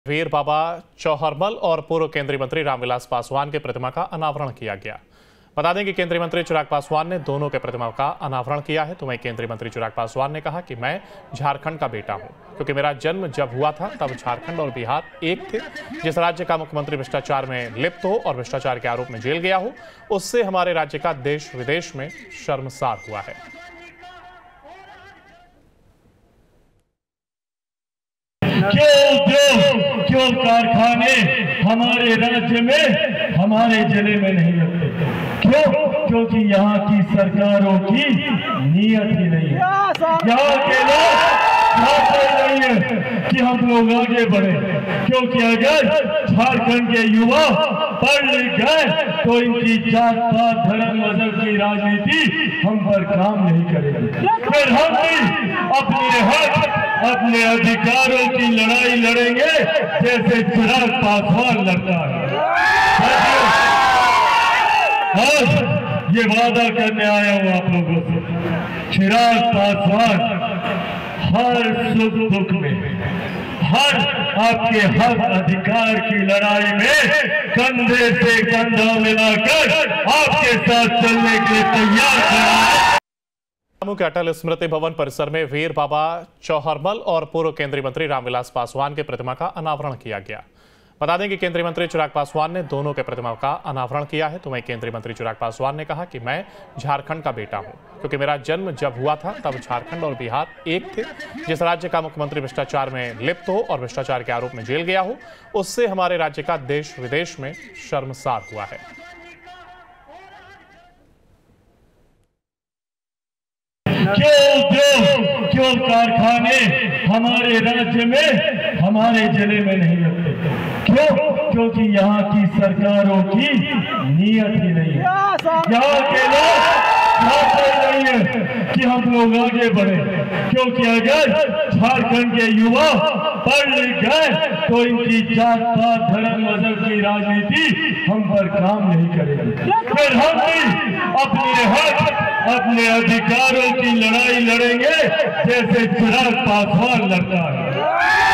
वीर बाबा चौहरमल और पूर्व केंद्रीय मंत्री रामविलास पासवान की प्रतिमा का अनावरण किया गया। बता दें कि केंद्रीय मंत्री चिराग पासवान ने दोनों के प्रतिमा का अनावरण किया है। तो वहीं केंद्रीय मंत्री चिराग पासवान ने कहा कि मैं झारखंड का बेटा हूं, क्योंकि मेरा जन्म जब हुआ था तब झारखंड और बिहार एक थे। जिस राज्य का मुख्यमंत्री भ्रष्टाचार में लिप्त हो और भ्रष्टाचार के आरोप में जेल गया हो, उससे हमारे राज्य का देश विदेश में शर्मसार हुआ है। क्यों कारखाने हमारे राज्य में हमारे जिले में नहीं लगते? क्योंकि यहाँ की सरकारों की नीयत ही नहीं है। यहाँ के लोग चाहते नहीं है कि हम लोग आगे बढ़े, क्योंकि अगर झारखंड के युवा पढ़ लिख गए तो इनकी जात पात धर्म मजहब की राजनीति हम पर काम नहीं करेगी। फिर हम भी अपने हक अपने अधिकारों की लड़ाई लड़ेंगे जैसे चिराग पासवान लड़ता है। आज ये वादा करने आया हूं आप लोगों से, चिराग पासवान हर सुख दुख में, हर आपके हक अधिकार की लड़ाई में कंधे से कंधा मिलाकर आपके साथ चलने के लिए तैयार है। के अटल स्मृति भवन परिसर में वीर बाबा चौहरमल और पूर्व केंद्रीय मंत्री रामविलास पासवान की प्रतिमा का अनावरण किया गया। बता दें कि केंद्रीय मंत्री चिराग पासवान ने दोनों के प्रतिमा का अनावरण किया है। तो वहीं केंद्रीय मंत्री चिराग पासवान ने कहा कि मैं झारखंड का बेटा हूं, क्योंकि मेरा जन्म जब हुआ था तब झारखंड और बिहार एक थे। जिस राज्य का मुख्यमंत्री भ्रष्टाचार में लिप्त हो और भ्रष्टाचार के आरोप में जेल गया हो, उससे हमारे राज्य का देश विदेश में शर्मसार हुआ है। क्यों कारखाने हमारे राज्य में हमारे जिले में नहीं लगते? क्योंकि यहाँ की सरकारों की नीयत ही नहीं है। यहाँ के लोग चाहते नहीं है कि हम लोग आगे बढ़े, क्योंकि अगर झारखंड के युवा पढ़ लिख गए तो इनकी जात पात धर्म मजहब की राजनीति हम पर काम नहीं करेगी। फिर हम भी अपने हक अपने अधिकारों की लड़ाई लड़ेंगे जैसे चिराग पासवान लड़ता है।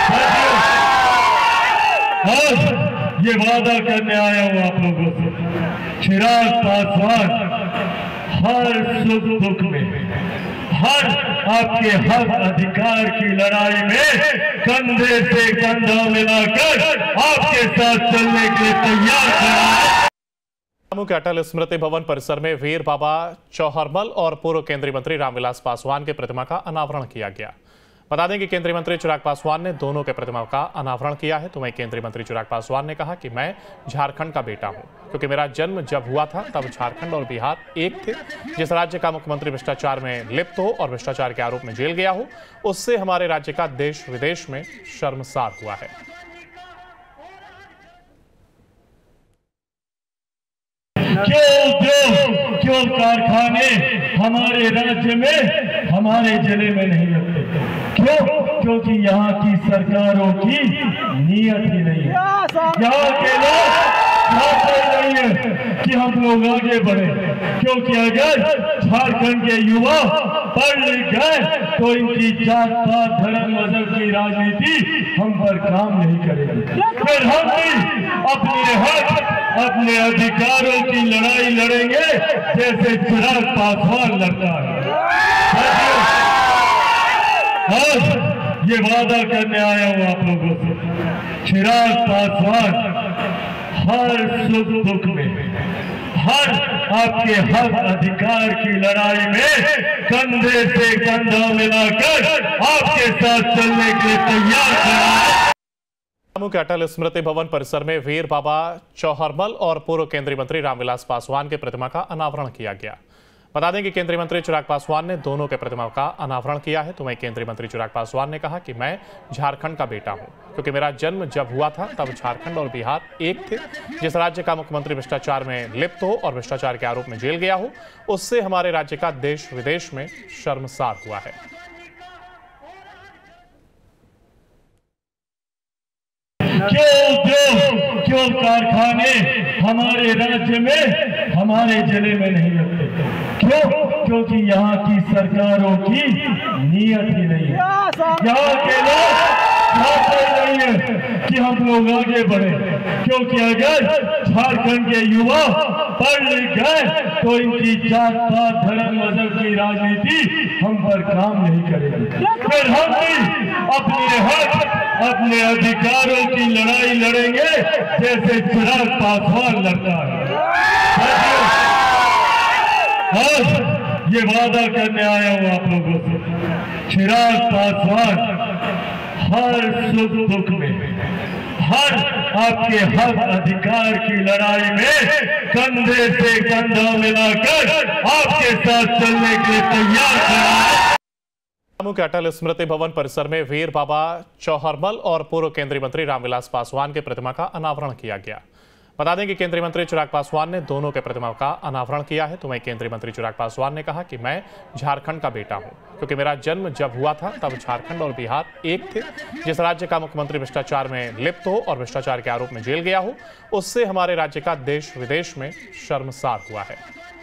आज ये वादा करने आया हूं आप लोगों से, चिराग पासवान हर सुख दुख में, हर आपके हक अधिकार की लड़ाई में कंधे से कंधा मिलाकर आपके साथ चलने के लिए तैयार है। के अटल स्मृति भवन परिसर में वीर बाबा चौहरमल और पूर्व केंद्रीय मंत्री रामविलास पासवान की प्रतिमा का अनावरण किया गया। बता दें कि केंद्रीय मंत्री चिराग पासवान ने दोनों के प्रतिमा का अनावरण किया है। तो वहीं केंद्रीय मंत्री चिराग पासवान ने कहा कि मैं झारखंड का बेटा हूं, क्योंकि मेरा जन्म जब हुआ था तब झारखंड और बिहार एक थे। जिस राज्य का मुख्यमंत्री भ्रष्टाचार में लिप्त हो और भ्रष्टाचार के आरोप में जेल गया हो, उससे हमारे राज्य का देश विदेश में शर्मसार हुआ है। क्यों कारखाने हमारे राज्य में हमारे जिले में नहीं लगते? क्योंकि यहाँ की सरकारों की नीयत ही नहीं है। यहाँ के लोग चाहते नहीं है कि हम लोग आगे बढ़े, क्योंकि अगर झारखंड के युवा पढ़ लिख गए तो इनकी जात पात धर्म मजहब की राजनीति हम पर काम नहीं करेगी। फिर हम भी अपने हक अपने अधिकारों की लड़ाई लड़ेंगे जैसे चिराग पासवान लड़ता है। आज ये वादा करने आया हूं आप लोगों से, चिराग पासवान हर सुख दुख में, हर आपके हक अधिकार की लड़ाई में कंधे से कंधा मिलाकर आपके साथ चलने के लिए तैयार है। के अटल स्मृति भवन परिसर में वीर बाबा चौहरमल और पूर्व केंद्रीय मंत्री रामविलास पासवान की प्रतिमा का अनावरण किया गया। बता दें कि केंद्रीय मंत्री चिराग पासवान ने दोनों के प्रतिमा का अनावरण किया है। तो वहीं केंद्रीय मंत्री चिराग पासवान ने कहा कि मैं झारखंड का बेटा हूं, क्योंकि मेरा जन्म जब हुआ था तब झारखंड और बिहार एक थे। जिस राज्य का मुख्यमंत्री भ्रष्टाचार में लिप्त हो और भ्रष्टाचार के आरोप में जेल गया हो, उससे हमारे राज्य का देश विदेश में शर्मसार हुआ है। क्यों कारखाने हमारे राज्य में हमारे जिले में नहीं लगते? क्योंकि यहाँ की सरकारों की नीयत ही नहीं है। यहाँ के लोग चाहते नहीं है कि हम लोग आगे बढ़े, क्योंकि अगर झारखंड के युवा पढ़ लिख गए तो इनकी जात पात धर्म मजहब की राजनीति हम पर काम नहीं करेगी। फिर हम भी अपने हक अपने अधिकारों की लड़ाई लड़ेंगे जैसे चिराग पासवान लड़ता है। आज ये वादा करने आया हूं आप लोगों से, चिराग पासवान हर सुख दुख में, हर आपके हक अधिकार की लड़ाई में कंधे से कंधा मिलाकर आपके साथ चलने के लिए तैयार है। के अटल स्मृति भवन परिसर में वीर बाबा चौहरमल और पूर्व केंद्रीय मंत्री रामविलास पासवान के प्रतिमा का अनावरण किया गया। बता दें कि केंद्रीय मंत्री चिराग पासवान ने दोनों के प्रतिमा का अनावरण किया है। तो वहीं केंद्रीय मंत्री चिराग पासवान ने कहा कि मैं झारखंड का बेटा हूं, क्योंकि मेरा जन्म जब हुआ था तब झारखंड और बिहार एक थे। जिस राज्य का मुख्यमंत्री भ्रष्टाचार में लिप्त हो और भ्रष्टाचार के आरोप में जेल गया हो, उससे हमारे राज्य का देश विदेश में शर्मसार हुआ है।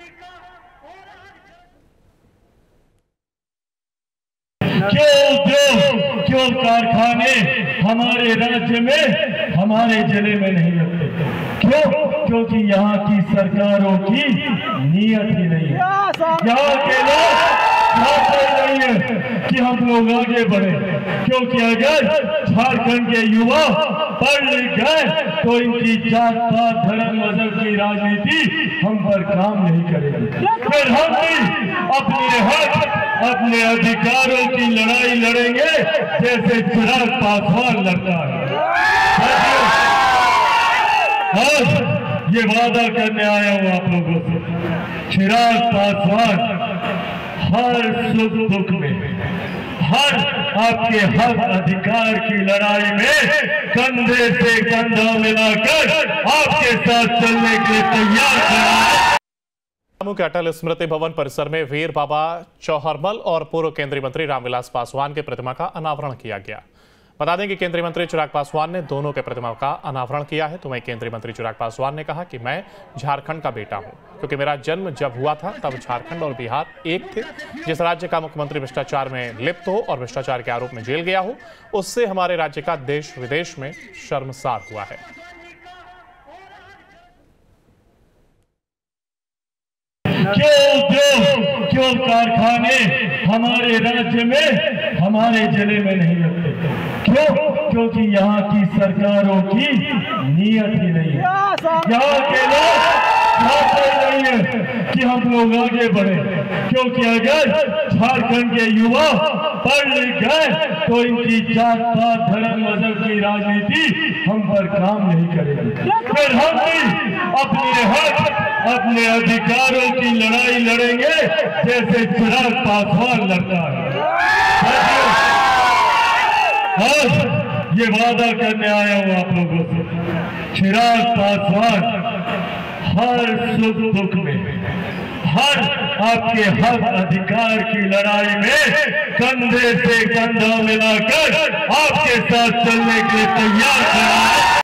क्यों कारखाने हमारे राज्य में हमारे जिले में नहीं लगते? क्यों? क्योंकि यहाँ की सरकारों की नीयत ही नहीं है। यहाँ के लोग चाहते नहीं है कि हम लोग आगे बढ़े, क्योंकि अगर झारखंड के युवा पढ़ लिख गए तो इनकी जात पात धर्म मजहब की राजनीति हम पर काम नहीं करेगी। फिर हम भी अपने हक अपने अधिकारों की लड़ाई लड़ेंगे जैसे चिराग पासवान लड़ता है। आज ये वादा करने आया हूं आप लोगों से, चिराग पासवान हर सुख दुख में, हर आपके हक अधिकार की लड़ाई में कंधे से कंधा मिलाकर आपके साथ चलने के लिए तैयार है। के अटल स्मृति भवन परिसर में वीर बाबा चौहरमल और पूर्व केंद्रीय मंत्री रामविलास पासवान के प्रतिमा का अनावरण किया गया। बता दें कि केंद्रीय मंत्री चिराग पासवान ने दोनों के प्रतिमा का अनावरण किया है। तो वहीं केंद्रीय मंत्री चिराग पासवान ने कहा कि मैं झारखंड का बेटा हूं, क्योंकि मेरा जन्म जब हुआ था तब झारखंड और बिहार एक थे। जिस राज्य का मुख्यमंत्री भ्रष्टाचार में लिप्त हो और भ्रष्टाचार के आरोप में जेल गया हो, उससे हमारे राज्य का देश विदेश में शर्मसार हुआ है। क्यों कारखाने हमारे राज्य में हमारे जिले में नहीं लगते? क्यों? क्योंकि यहाँ की सरकारों की नीयत ही नहीं है। यहाँ के लोग चाहते नहीं है कि हम लोग आगे बढ़े, क्योंकि अगर झारखंड के युवा पढ़ लिख गए तो इनकी जात पात धर्म मजहब की राजनीति हम पर काम नहीं करेगी। फिर हम भी अपने हक अपने अधिकारों की लड़ाई लड़ेंगे जैसे चिराग पासवान लड़ता है। आज ये वादा करने आया हूं आप लोगों से, चिराग पासवान हर सुख दुख में, हर आपके हक अधिकार की लड़ाई में कंधे से कंधा मिलाकर आपके साथ चलने के लिए तैयार है।